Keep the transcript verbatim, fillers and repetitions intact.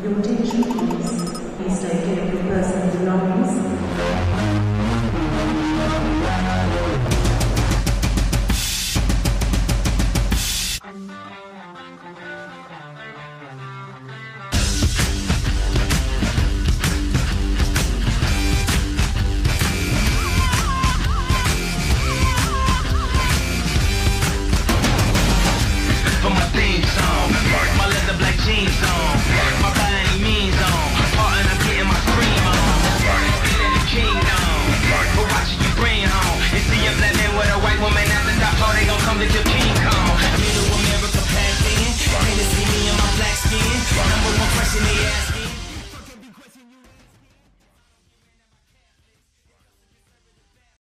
Your attention please. Please take care of your personal belongings.